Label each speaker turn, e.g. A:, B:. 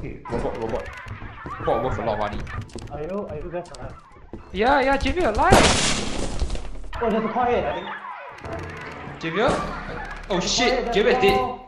A: Okay.
B: Robot. Robot worth a lot of money.
A: Are you guys alive?
B: Yeah, Javier alive!
A: Oh, there's a quiet, I think.
B: Javier? Oh shit, Javier is dead.